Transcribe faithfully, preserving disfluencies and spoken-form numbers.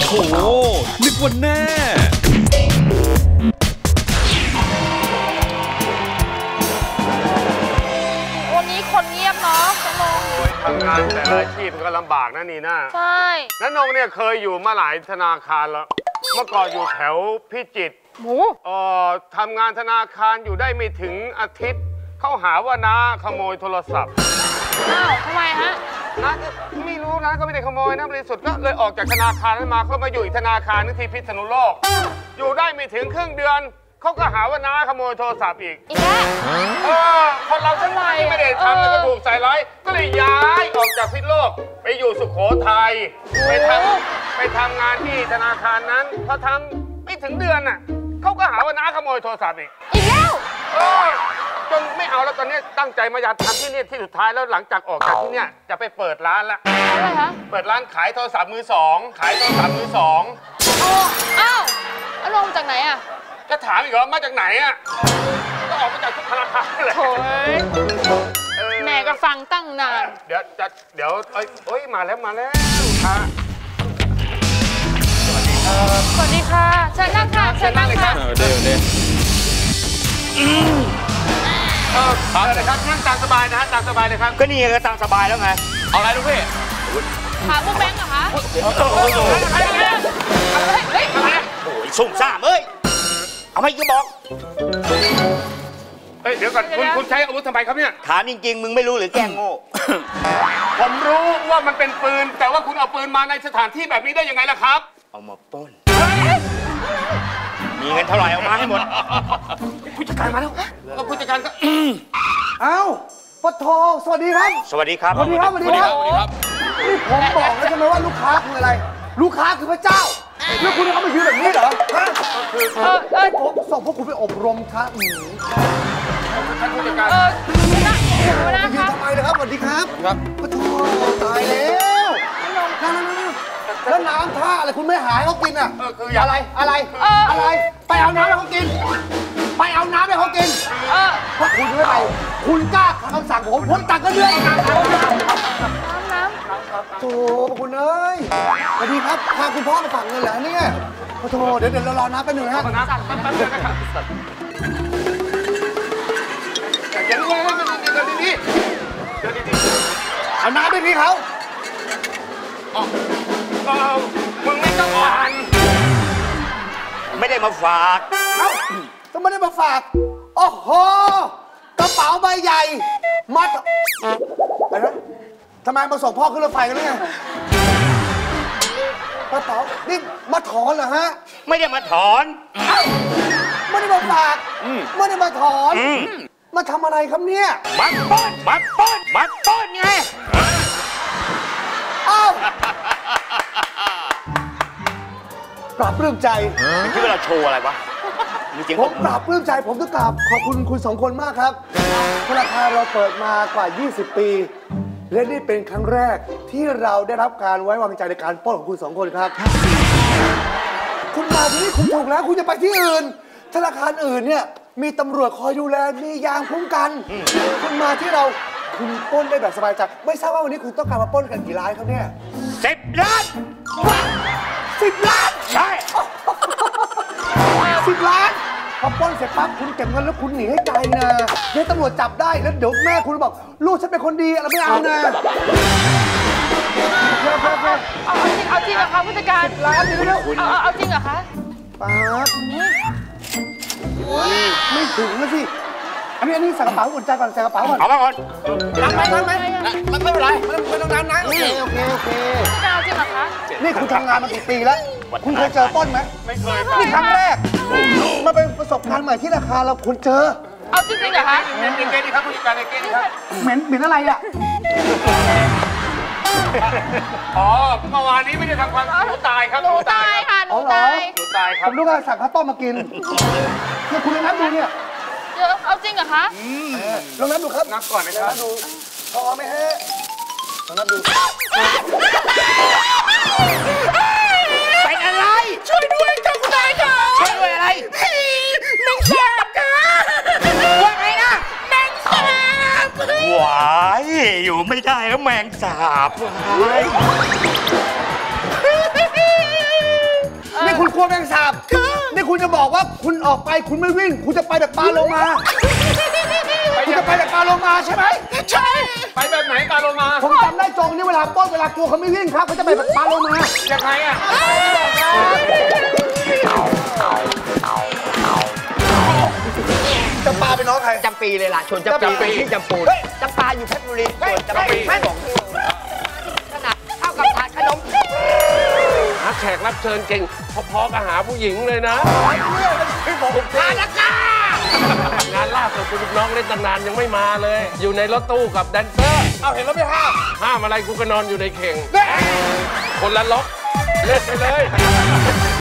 โหนึกว่าแน่วันนี้คนเงียบเนาะน้องนงทำงานแต่ละอาชีพก็ลำบากนะนี่นะใช่น้านงเนี่ยเคยอยู่มาหลายธนาคารแล้วเมื่อก่อนอยู่แถวพิจิตรหมูเอ่อทำงานธนาคารอยู่ได้ไม่ถึงอาทิตย์เขาหาว่าน้าขโมยโทรศัพท์อ้าวทำไมฮะน้าไม่รู้นะก็ไม่ได้ขโมยนะบริสุทธิ์ก็เลยออกจากธนาคารนั้นมาก็มาอยู่อีกธนาคารนึงที่พิษณุโลกอยู่ได้ไม่ถึงครึ่งเดือนเขาก็หาว่าน้าขโมยโทรศัพท์อีกอีกแล้วเออคนเราทั้งหลายไม่ได้ทำแล้วก็ถูกใส่ร้ายก็เลยย้ายออกจากพิษณุโลกไปอยู่สุโขทัยไปทำไปทำงานที่ธนาคารนั้นพอทำไม่ถึงเดือนน่ะเขาก็หาว่าน้าขโมยโทรศัพท์อีกอีกแล้วเออจนไม่เอาแล้วตอนนี้ตั้งใจมาอยากทำที่นี่ที่สุดท้ายแล้วหลังจากออกจากที่เนี่ยจะไปเปิดร้านละอะไรคะเปิดร้านขายโทรศัพท์มือสองขายโทรศัพท์มือสองอ๋ออ้าวแล้วลงจากไหนอ่ะจะถามอีกเหรอมาจากไหนอ่ะก็ออกมาจากทุกธนาคารเลยโถ่แม่ก็ฟังตั้งนานเดี๋ยวจะเดี๋ยวเอ้ยโอ้ยมาแล้วมาแล้วค่ะสวัสดีค่ะเชิญนั่งค่ะเชิญนั่งค่ะเดี๋ยวเดี๋ยวเออครับเลยครับนั่งตามสบายนะฮะตามสบายเลยครับก็นี่ก็ตามสบายแล้วไงเอาอะไรลูกพี่ถามพวกแบงค์เหรอคะเฮ้ยโอ้ยสุ่มซ่ามเอ้ยเอาไม่ก็บอกเฮ้ยเดี๋ยวก่อนคุณคุณใช้อาวุธทำไมครับเนี่ยถามจริงๆมึงไม่รู้หรือแกล้งโง่ผมรู้ว่ามันเป็นปืนแต่ว่าคุณเอาปืนมาในสถานที่แบบนี้ได้ยังไงล่ะครับเอามาปล้นมีเงินเท่าไหร่เอามาให้หมดผู้จัดการมาแล้วก็ผู้จัดการก็เอ้าปะโทสวัสดีครับสวัสดีครับสวัสดีครับสวัสดีครับนี่ผมบอกแล้วใช่ไหมว่าลูกค้าคืออะไรลูกค้าคือพระเจ้าแล้วคุณเขามายืนแบบนี้เหรอฮะเออเออผมส่งพวกคุณไปอบรมครับท่านผู้จัดการเออไม่ได้ไม่ได้ยืนทำไมนะครับสวัสดีครับครับปะโทตายแล้วนั่นนั่นนั่นแล้วน้ำท่าอะไรคุณไม่หายเขากินอ่ะอะไรอะไรอะไรไปเอาน้ำให้เขากินไปเอาน้ำให้เขากินเออเพราะคุณไม่ไปคุณกล้าคำสั่งผมผมตักก็เรื่อยน้ำน้ำโธ่คุณเอ้ยสวัสดีครับพาคุณพ่อมาฝากเงินเหรอเนี่ยโธ่เดี๋ยวเดี๋ยวเรารอน้ำไปหนึ่งฮะน้ำแป๊บนึงนะครับเดี๋ยวเดี๋ยวดีๆเดี๋ยวดีๆเอาน้ำไปพี่เขาอ๋อมึงไม่ต้องอ่านไม่ได้มาฝากเอ้าต้องไม่ได้มาฝากโอ้โหกระเป๋าใบใหญ่มัดอะไรนะทำไมมาส่งพ่อขึ้นรถไฟกันหรือไงกระเป๋านี่มาถอนเหรอฮะไม่ได้มาถอนไม่ได้มาฝากไม่ได้มาถอนมาทำอะไรครับเนี่ยมัดป้อนมัดป้อนมัดป้อนไงอ้าวปราบปลื้มใจคิดว่าเราโชว์อะไรวะผมปราบปลื้มใจผมต้องกราบขอบคุณคุณสองคนมากครับธนาคารเราเปิดมากว่ายี่สิบปีและนี่เป็นครั้งแรกที่เราได้รับการไว้วางใจในการปล้นของคุณสองคนครับคุณมาที่นี่คุณถูกแล้วคุณจะไปที่อื่นธนาคารอื่นเนี่ยมีตำรวจคอยดูแลมียามคุ้มกันคุณมาที่เราคุณปล้นได้แบบสบายใจไม่ทราบว่าวันนี้คุณต้องการมาปล้นกันกี่ล้านครับเนี่ยสิบล้านสิบล้านใช่สิบล้านพอปล้นเสร็จปั๊บคุณเก็บเงินแล้วคุณหนีให้ไกลนะเดี๋ยวตำรวจจับได้แล้วเดี๋ยวแม่คุณบอกลูกฉันเป็นคนดีอะไรไม่เอานะเพื่อเพื่อเพื่อเอาจริงเอาจริงเหรอคะผู้จัดการล้านนี่เร็วเอาเอาจริงเหรอคะป๊าบไม่ถึงนะสิอันนี้อันนี้ใส่กระเป๋าอุ่นใจก่อนใส่กระเป๋าก่อนเอามาก่อนน้ำไหมน้ำไหมมันไม่เป็นไรไม่ต้องน้ำนะโอเคโอเคโอเคเอาจริงเหรอคะนี่คุณทำงานมากี่ปีแล้วคุณเคยเจอปล้นไหมไม่เคยนี่ครั้งแรกมาเป็นประสบการณ์ใหม่ที่ราคาเราคุณเจอเอาจริงๆเหรอคะเหม็นเกดีครับผู้จัดการเกดีครับเหม็นเหม็นอะไรอ่ะอ๋อเมื่อวานนี้ไม่ได้ทำความหนูตายครับหนูตายค่ะหนูตายหนูตายครับผมรู้ว่าสั่งข้าวต้มมากินเนี่ยคุณลองนับดูเนี่ยเดี๋ยวเอาจริงเหรอคะลองนับดูครับนับก่อนนะครับดูพอไหมฮะลองนับดูเป็นอะไรช่วยด้วยค่ะคุณนายค่ะช่วยด้วยอะไรแมงสาบค่ะว่าไงนะแมงสาบหวายอยู่ไม่ได้แล้วแมงสาบหวายลัวแมงสาบนี่คุณจะบอกว่าคุณออกไปคุณไม่วิ่ง คุณจะไปแบบปลาโลมาคุณจะไปแบบปลาโลมาใช่ไหมใช่ไปแบบไหนปลาโลมาผมจำได้จงนี่เวลาป้อนเวลากลัวเขาไม่วิ่งครับเขาจะไปแบบปลาโลมายังไงอ่ะจำปาเป็นน้องใครจำปีเลยล่ะชวนจำปีที่จำปูนจำปาอยู่เพชรบุรีส่วนจำปีของขนาดเท่ากับถาดขนมหาแขกรับเชิญเก่งพอๆกับหาผู้หญิงเลยนะอาละกางานล่าสุดคุณลูกน้องเล่นตั้งนานยังไม่มาเลย อยู่ในรถตู้กับแดนเซอร์เอาเห็นแล้วไม่ห้ามห้ามอะไรกูก็นอนอยู่ในเข่ง คนละล็อกเล่นไปเลย